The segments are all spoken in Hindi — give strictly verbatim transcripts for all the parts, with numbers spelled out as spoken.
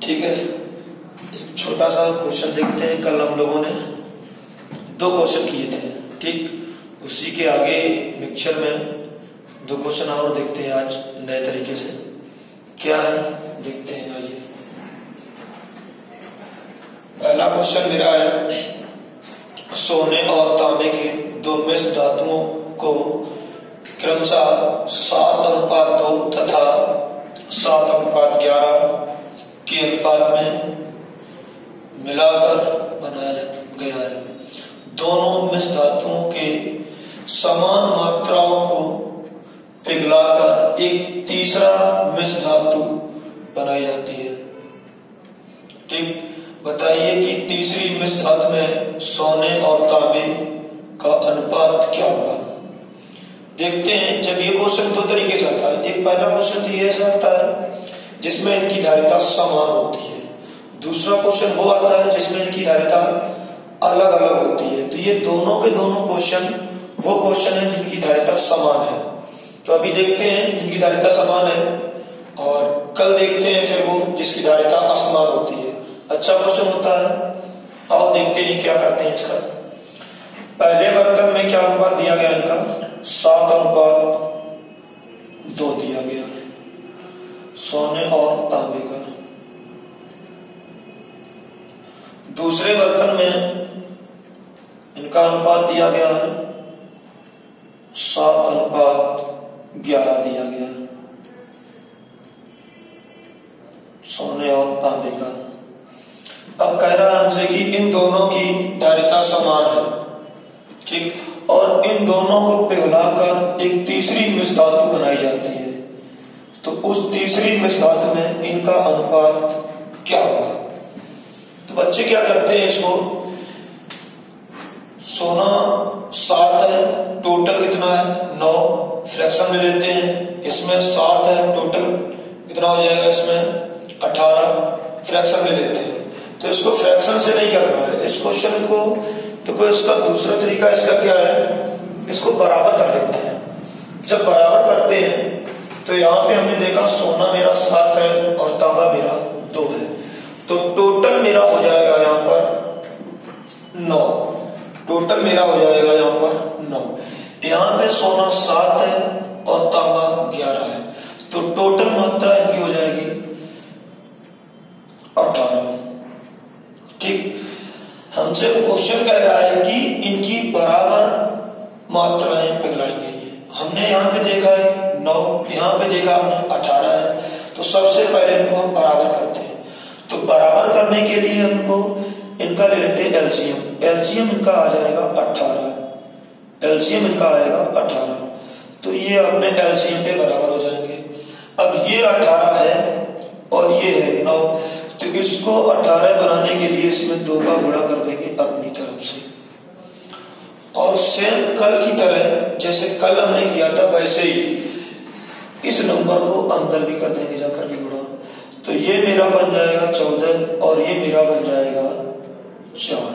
ठीक है, एक छोटा सा क्वेश्चन देखते हैं। कल हम लोगों ने दो क्वेश्चन किए थे, ठीक। उसी के आगे मिक्सचर में दो क्वेश्चन और देखते हैं आज नए तरीके से। क्या है देखते हैं। आइए, पहला क्वेश्चन मेरा है, सोने और तांबे के दो मिश्र धातुओं को क्रमशः सात अनुपात दो तथा सात अनुपात ग्यारह के अनुपात में मिलाकर बनाया गया है। दोनों मिश्र धातुओं के समान मात्राओं को पिघलाकर एक तीसरा मिश्र धातु बनाई जाती है, ठीक। बताइए कि तीसरी मिश्र धातु में सोने और तांबे का अनुपात क्या होगा। देखते हैं। जब ये क्वेश्चन दो तरीके से आता है, एक पहला क्वेश्चन तो ये ऐसा आता है जिसमें इनकी धारिता समान होती है, दूसरा क्वेश्चन वो आता है जिसमें इनकी धारिता अलग अलग होती है। तो ये दोनों के दोनों क्वेश्चन वो क्वेश्चन है जिनकी धारिता समान है। तो अभी देखते हैं जिनकी धारिता समान है, और कल देखते हैं फिर वो जिसकी धारिता असमान होती है। अच्छा क्वेश्चन होता है। आओ देखते हैं क्या करते हैं इसका। पहले बर्तन में क्या अनुपात दिया गया इनका, सात अनुपात दो दिया गया सोने और तांबे का। दूसरे बर्तन में इनका अनुपात दिया गया है सात अनुपात ग्यारह दिया गया सोने और तांबे का। अब कह रहा है हमसे कि इन दोनों की धारिता समान है, ठीक, और इन दोनों को पिघलाकर एक तीसरी मिश्र धातु बनाई जाती है। तो उस तीसरी मिश्र धातु में इनका अनुपात क्या होगा। तो बच्चे क्या करते हैं, इसको सोना सात है, टोटल कितना है नौ, फ्रैक्शन में लेते हैं। इसमें सात है, टोटल कितना हो जाएगा, इसमें अठारह, फ्रैक्शन में लेते हैं। तो इसको फ्रैक्शन से नहीं करना है इस क्वेश्चन को। तो कोई इसका दूसरा तरीका इसका क्या है, इसको बराबर कर लेते हैं। जब बराबर करते हैं तो यहाँ पे हमने देखा सोना मेरा सात है और तांबा मेरा दो है, तो टोटल मेरा हो जाएगा यहाँ पर नौ। टोटल मेरा हो जाएगा यहाँ पर नौ। यहाँ पे सोना सात है और तांबा ग्यारह है, तो टोटल मात्रा इनकी हो जाएगी अठारह, ठीक। हमसे क्वेश्चन कह रहा है कि इनकी बराबर मात्राएं पिघलाई गई है। हमने यहाँ पे देखा है नौ, यहाँ पे देखा हमने अठारह है। तो सबसे पहले इनको हम बराबर करते हैं। तो बराबर करने के लिए हमको इनका ले लेते हैं एलसीएम। एलसीएम इनका आ जाएगा अठारह, एलसीएम इनका आएगा अठारह। तो ये अपने एलसीएम पे बराबर हो जाएंगे। अब ये अठारह है और ये है नौ, तो इसको अठारह बनाने के लिए इसमें दो का गुणा कर देंगे अपनी तरफ से। और सेम कल की तरह जैसे कल हमने किया था वैसे ही इस नंबर को अंदर भी कर देंगे जाकर के गुणा। तो ये मेरा बन जाएगा चौदह और ये मेरा बन जाएगा चार,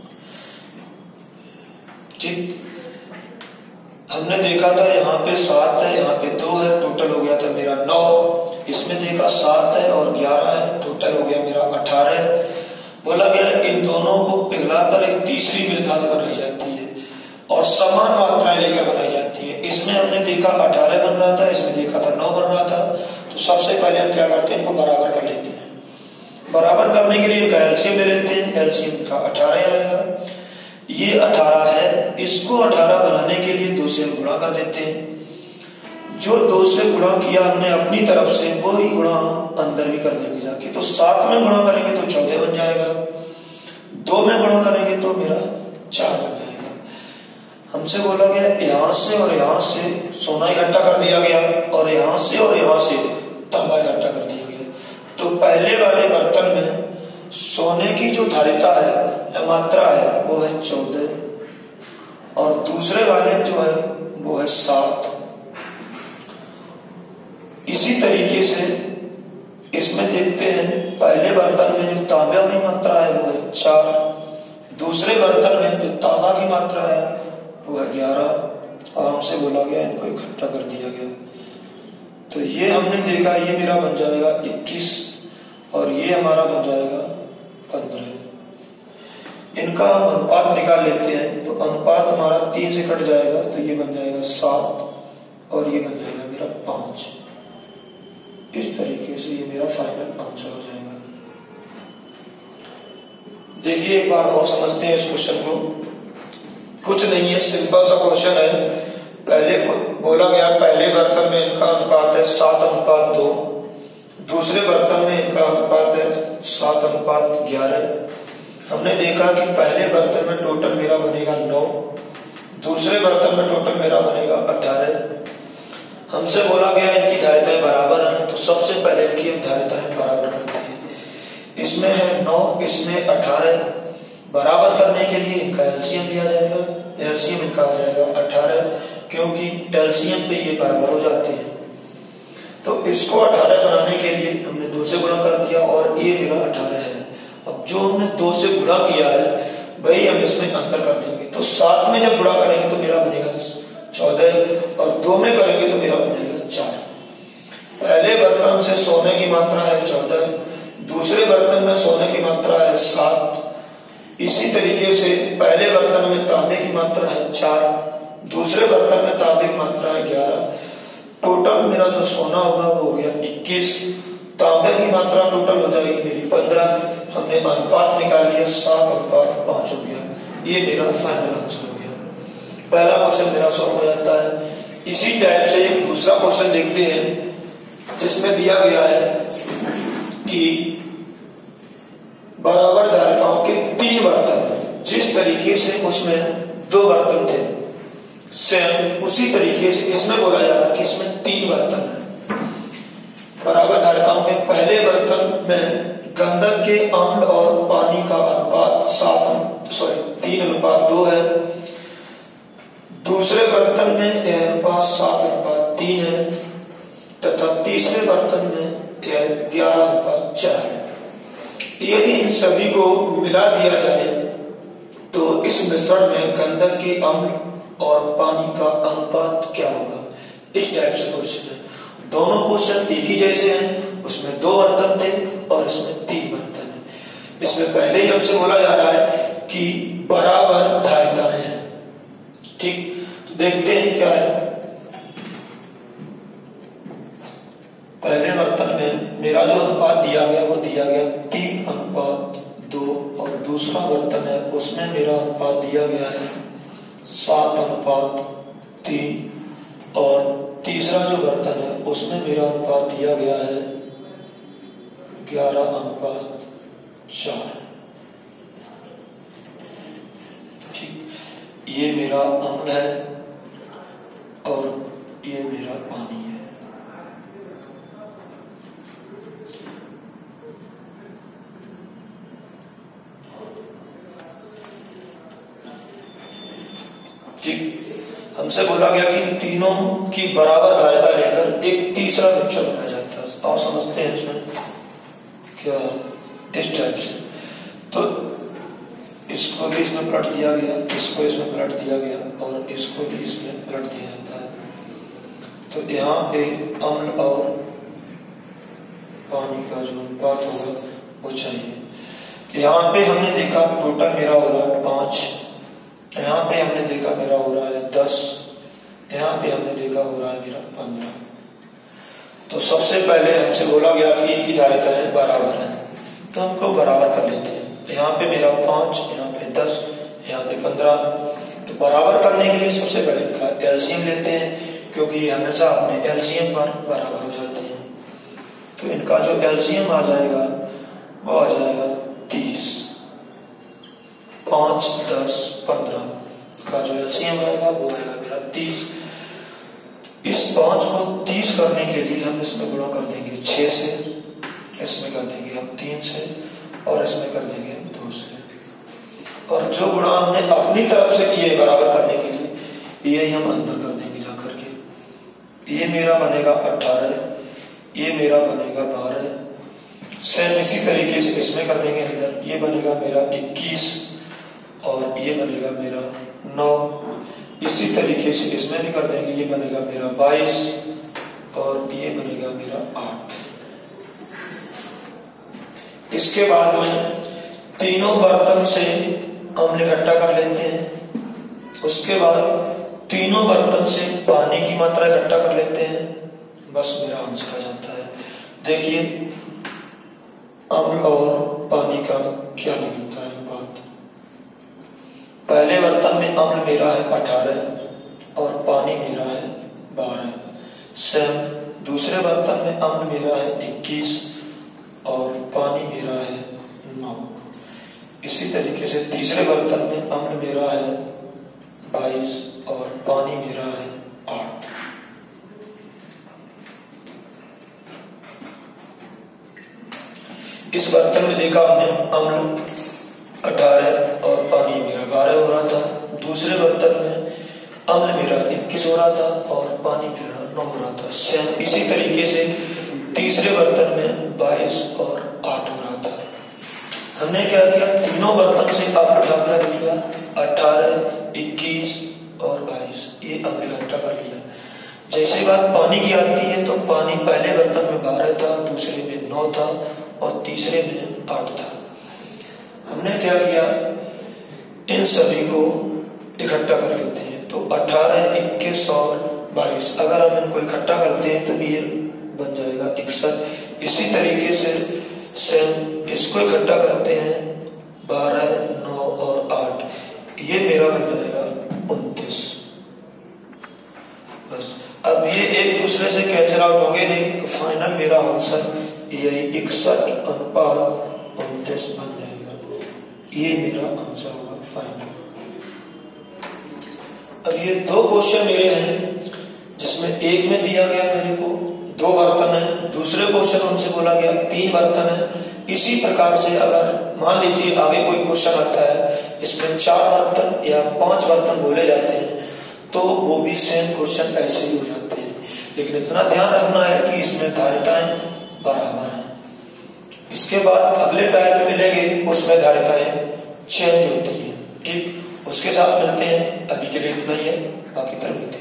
ठीक। हमने देखा था यहाँ पे सात है, यहाँ पे दो है, टोटल हो गया था मेरा नौ। इसमें देखा सात है और ग्यारह है, टोटल हो गया मेरा अठारह। बोला गया इन दोनों को पिघलाकर एक तीसरी मिश्र धातु बनाई जाती है और समान मात्राएं लेकर बनाई जाती है। इसमें हमने देखा अठारह बन रहा था, इसमें देखा था नौ बन रहा था। तो सबसे पहले हम क्या करते हैं, इनको बराबर कर लेते हैं। बराबर करने के लिए इनका एलसीएम ले लेते हैं। एलसीएम का अठारह आएगा, ये अठारह है, इसको अठारह बनाने के लिए दो से गुणा कर देते हैं। जो दो से गुणा किया हमने अपनी तरफ से, वो ही गुणा हम अंदर भी कर देंगे जाके। तो सात में गुणा करेंगे तो चौदह बन जाएगा, दो में गुणा करेंगे तो मेरा चार बन जाएगा। हमसे बोला गया यहां से और यहां से सोना इकट्ठा कर दिया गया और यहां से और यहां से तांबा इकट्ठा कर दिया गया। तो पहले वाले बर्तन में सोने की जो धारिता है या मात्रा है वो है चौदह और दूसरे वाले जो है वो है सात। इसी तरीके से इसमें देखते हैं, पहले बर्तन में जो तांबे की मात्रा है वो है चार, दूसरे बर्तन में जो तांबा की मात्रा है वो है ग्यारह और हमसे बोला गया इनको इकट्ठा कर दिया गया। तो ये हमने देखा, ये मेरा बन जाएगा इक्कीस और ये हमारा बन जाएगा पंद्रह। इनका हम अनुपात निकाल लेते हैं, तो अनुपात हमारा तीन से कट जाएगा, तो ये बन जाएगा सात और ये बन जाएगा मेरा पांच। इस तरीके से ये मेरा फाइनल आंसर हो जाएगा। देखिए एक बार और समझते हैं इस क्वेश्चन को। कुछ नहीं है, सिंपल सा क्वेश्चन है। पहले बोला गया पहले बर्तन में इनका अनुपात है सात अनुपात दो, दूसरे बर्तन में इनका अनुपात है सात अनुपात ग्यारह। हमने देखा कि पहले बर्तन में टोटल मेरा बनेगा नौ, दूसरे बर्तन में टोटल मेरा बनेगा अठारह। हमसे बोला गया इनकी धारिताएं बराबर हैं, तो सबसे पहले इनकी हम धारिताएं बराबर करते हैं। इसमें है नौ, इसमें अठारह। बराबर करने के लिए इनका एलसीएम लिया जाएगा। एलसीएम इनका आ जाएगा अठारह, क्योंकि एलसीएम पे ये बराबर हो जाते हैं। तो इसको अठारह बनाने के लिए हमने दो से गुणा कर दिया और ये मेरा अठारह है। अब जो हमने दो से गुणा किया है वही हम इसमें अंतर कर देंगे। तो सात में जब गुणा करेंगे तो मेरा बनेगा चौदह और दो में करेंगे तो मेरा बनेगा चार। पहले बर्तन से सोने की मात्रा है चौदह, दूसरे बर्तन में सोने की मात्रा है सात। इसी तरीके से पहले बर्तन में तांबे की मात्रा है चार, दूसरे बर्तन में तांबे की मात्रा है ग्यारह। टोटल मेरा जो सोना होगा वो हो गया इक्कीस, तांबे की मात्रा टोटल हो जाएगी मेरी पंद्रह। हमने अनुपात निकाल लिया सात अनुपात पांच हो गया। ये मेरा फाइनल आंसर हो गया। पहला क्वेश्चन मेरा सॉल्व हो जाता है। इसी टाइप से एक दूसरा क्वेश्चन देखते हैं, जिसमें दिया गया है कि बराबर धारिताओं के तीन बर्तन हैं। जिस तरीके से उसमें दो बर्तन थे, सेम उसी तरीके से इसमें बोला जा रहा है कि इसमें तीन बर्तन हैं। बराबर धारिताओं के पहले बर्तन में गंधक के अम्ल और पानी का अनुपात सात सॉरी तीन अनुपात दो है। दूसरे बर्तन में यह अनुपात सात अनुपात तीन है तथा तीसरे बर्तन में यह ग्यारह अनुपात चार है। यदि इन सभी को मिला दिया जाए तो इस मिश्रण में गंधक के अम्ल और पानी का अनुपात क्या होगा। इस टाइप से क्वेश्चन है। दोनों क्वेश्चन एक ही जैसे हैं, उसमें दो बर्तन थे और इसमें तीन बर्तन है। इसमें पहले ही हमसे बोला जा रहा है कि बराबर धारिताएं हैं। ठीक, तो देखते हैं क्या है। पहले बर्तन में मेरा जो अनुपात दिया गया वो दिया गया तीन अनुपात दो और दूसरा बर्तन है उसमें मेरा अनुपात दिया गया है सात अनुपात तीन और तीसरा जो बर्तन है उसमें मेरा अनुपात दिया गया है ग्यारह अनुपात चार। ठीक, ये मेरा अम्ल है और ये मेरा पानी है। ठीक, हमसे बोला गया कि इन तीनों की बराबर धारिता लेकर एक तीसरा पिक्चर बनाया जाता है। और समझते हैं इसमें क्या इस टाइप से। तो इसको भी इसमें पलट दिया गया, इसको इसमें पलट दिया गया और इसको भी इसमें पलट दिया जाता है। तो यहाँ पे अम्ल और पानी का जो अनुपात होगा वो चाहिए। यहाँ पे हमने देखा टोटल मेरा हो रहा है पांच, यहाँ पे हमने देखा मेरा हो रहा है दस, यहाँ पे हमने देखा हो रहा है मेरा पंद्रह। तो सबसे पहले हमसे बोला गया कि इनकी धारिताएं बराबर हैं, तो हमको बराबर कर लेते हैं। तो यहाँ पे मेरा पांच, यहाँ पे दस, यहाँ पे पंद्रह। तो बराबर करने के लिए सबसे पहले इनका एलसीएम लेते हैं, क्योंकि हमेशा अपने एलसीएम पर बराबर हो जाते हैं। तो इनका जो एलसीएम आ जाएगा वो आ जाएगा तीस। पांच दस पंद्रह का जो एलसीएम आएगा वो आएगा मेरा तीस। इस पांच को तीस करने के लिए हम इसमें गुणा कर देंगे छह से, इसमें कर देंगे हम तीन से और इसमें कर देंगे हम दो से। और जो गुणा हमने अपनी तरफ से किए बराबर करने के लिए यही हम अंदर कर देंगे जाकर के। ये मेरा बनेगा अठारह, ये मेरा बनेगा बारह। सेम इसी तरीके से इसमें कर देंगे अंदर, ये बनेगा मेरा इक्कीस और ये बनेगा मेरा नौ। इसी तरीके से इसमें भी कर देंगे, ये बनेगा मेरा बाईस और ये बनेगा मेरा आठ। इसके बाद में तीनों बर्तन से अम्ल इकट्ठा कर लेते हैं। उसके बाद तीनों बर्तन से पानी की मात्रा इकट्ठा कर लेते हैं। बस मेरा आंसर आ जाता है। देखिए अम्ल और पानी का क्या निकलता है बात। पहले बर्तन में अम्ल मेरा है अठारह और पानी मेरा है बारह। सेम दूसरे बर्तन में अम्ल मेरा है इक्कीस और पानी मेरा है नौ। इसी तरीके से तीसरे बर्तन में अम्ल मेरा है बाईस और पानी मेरा है आठ। इस बर्तन में देखा हमने अम्ल अठारह और पानी मेरा बारह हो रहा था। दूसरे बर्तन में अम्ल मेरा इक्कीस हो रहा था और पानी मेरा नौ हो रहा था। सेम इसी तरीके से तीसरे बर्तन में बाईस और आठ हो रहा था। हमने क्या किया, तीनों बर्तन से अम्ल इकट्ठा कर लिया, अठारह, इक्कीस और बाईस, ये अम्ल इकट्ठा कर लिया। जैसी बात पानी की आती है तो पानी पहले बर्तन में बारह था, दूसरे में नौ था और तीसरे में आठ था। हमने क्या किया, इन सभी को इकट्ठा कर लेते हैं। तो अठारह, इक्कीस और बाईस अगर हम इनको इकट्ठा करते हैं तो ये बन जाएगा इकसठ। इसी तरीके से सेम इसको इकट्ठा करते हैं, बारह, नौ और आठ, ये मेरा बन जाएगा उनतीस। बस अब ये एक दूसरे से कैंसिल आउट होंगे नहीं, तो फाइनल मेरा आंसर यही इकसठ अनुपात उनतीस बन जाएगा। ये मेरा आंसर होगा फाइनल। अब ये दो क्वेश्चन मेरे हैं जिसमें एक में दिया गया मेरे को दो बर्तन है, दूसरे क्वेश्चन हमसे बोला गया तीन बर्तन है। इसी प्रकार से अगर मान लीजिए आगे कोई क्वेश्चन आता है इसमें चार बर्तन या पांच बर्तन बोले जाते हैं तो वो भी सेम क्वेश्चन ऐसे ही हो जाते हैं। लेकिन इतना ध्यान रखना है कि इसमें धारिताएं बराबर हैं। इसके बाद अगले टाइप में मिलेंगे, उसमें धारिताएं चेंज होती हैं। ठीक, उसके साथ मिलते हैं। अभी के लिए इतना ही है, बाकी पर मिलते हैं।